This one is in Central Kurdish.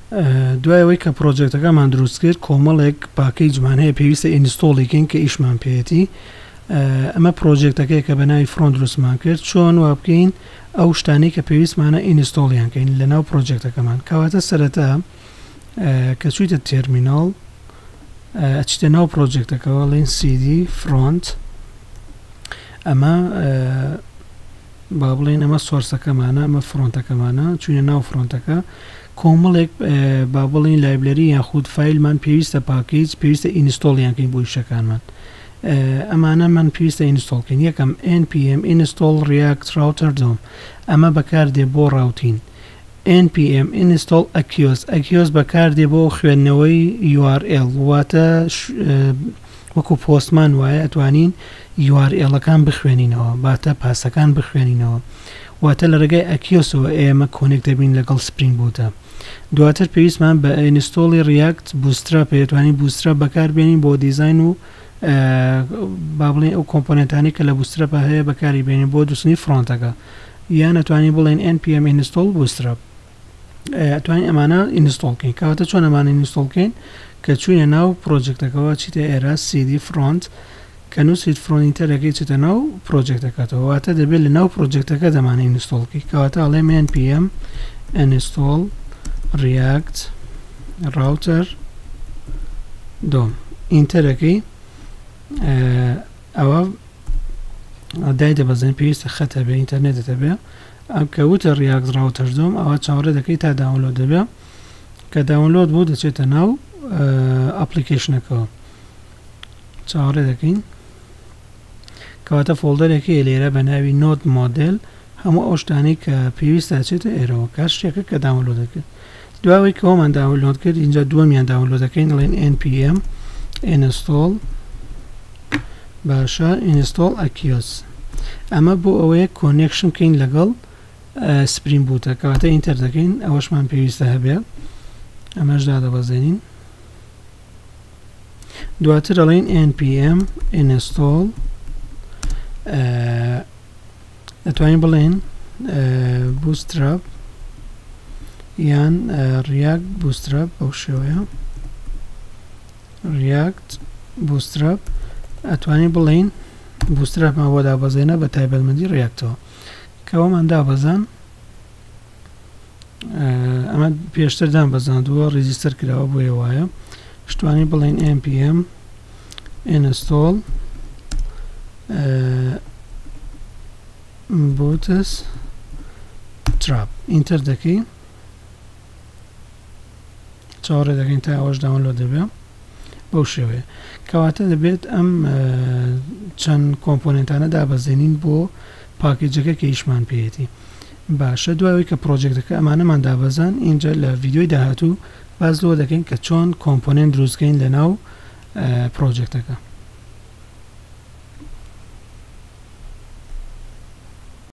دوایەوەی کە پرۆجێکتەکەمان دروست کرد کۆمەڵێک پاکیجمان هەیە پێویستە ئینستۆڵیکەین کە ئیشمان پێێتی ئەمە پرۆجێکتەکەی کە بە ناوی فرۆنت دروستمان کرد چۆن وا بکەین ئەو شتانی کە پێویستمانە ئینستۆڵیانکەین لە ناو پرۆجێکتەکەمان کەواتە سەرەتا کە چوویتە تێرمیناڵ ئەچیتە ناو پرۆجێکتەکەەوە لێن سیدی فرۆنت ئەمە با بڵێن ئەمە سۆرسەکەمانە ئەمە فرۆنتەکەمانە چوینە ناو فرۆنتەکە کۆمەڵێک با بڵین لایبلەری یاخود فایلمان پێویستە پاکیج پێویستە ئینستۆڵیانکەین بۆ ئیشەکانمان ئەمانە من پێویستە ئینستۆڵکەین یەکەم npm install react router dom ئەمە بەکاردێ بۆ ڕاوتین npm install akios بەکاردێ بۆ خوێندنەوەی url واتە وەکو پۆستمان وایە ئەتوانین url-ەکان بخوێنینەوە باتە پاسەکان بخوێنینەوە واتە لە ڕێگای ئەکیۆسەوە ئێمە کۆنێکت دەبین لەگەڵ سپرینگ بوتە دواتر پێویستمان بە ئینستۆڵی ریاکت بوسترا پێتوانین بوسترا بەکاربێنین بۆ دیزاین و با بڵێن ئەو کۆمپۆنێنتانی کە لە بوسترا هەیە بەکاری بێنین بۆ دروستنی فرۆنتەکە یان ئەتوانین بڵێن npm install بوسترا ئەتوانین ئەمانە ئینستۆڵکەین کەواتە چۆن ئەمانە ئینستۆڵکەین کە چوونە ناو پرۆجێکتەکەەوە چیتە ئێرە cd front کە نووسیت فرۆنیتەرەکەی چتە ناو پرۆجێکتەکەتەوە واتە دەبێت لە ناو پرۆجێکتەکە دەمانە ئینستۆڵکی کەواتە ئەڵێم npm install react router dom ئینتەرەکەی ئەوە دای دەبەزێن پێویستە خەتە بێ ئینتەرنێتە بێ ئەم کەوتە react router dom ئەوە چاوەڕێ دەکەی تا داونلۆد دەبێ کە داونلۆد بوو دەچێتە ناو ئەپلیکیشنەکەەوە چاوەڕێ دەکەین کەواتە فۆڵدەرێکی لێرە بە ناوی نۆت مۆدل هەموو ئەو شتانی کە پێویستە چێتە ئێرەوە کار شتێکە کە داونلۆد دەکرد دواوەی کەەوەمان داونلۆد کرد اینجا دووەمیان داونلۆد دەکەین دەڵێن npm install باشە install akios ئەمە بۆ ئەوەیە کۆنێکشن بکەین لەگەڵ سپرینگ بوتە کەواتە ئینتەر دەکەین ئەوەشمان پێویستە هەبێ ئەمەش دادەبەزێنین دواتر دەڵێن npm install ئەتوانین بڵێن bootstrap یان react bootstrap بەو شێوەیە react bootstrap ئەتوانین بڵێن bootstrapمان بۆ دابەزێنە بە تایبەتمەندی reactەوە کەەوەمان دابەزان ئەمە پێشتر دابەزاندووە ڕیجیستەر کراوە بۆ ێوایە شتوانی بڵێن npm install bootstrap ئینتەر دەکەی چاوەڕێ دەکەین تا ئەوەش داونلۆد دەبێ بەو شێوەیە کەواتە دەبێت ئەم چەند کۆمپۆنێنتانە دابەزێنین بۆ پاکیجەکە کە ئیشمان پێێتی باشە دوایەوەی کە پرۆجێکتەکە ئەمانەمان دابەزان اینجا لە ڤیدیۆی داهاتوو باز لەوە دەکەین کە چۆن کۆمپۆنێنت دروستکەین لە ناو پرۆجێکتەکە